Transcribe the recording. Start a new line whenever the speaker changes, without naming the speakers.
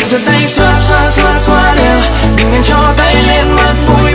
giơ tay xoa xoa xoa xoa đều, đừng nên cho tay lên mắt mũi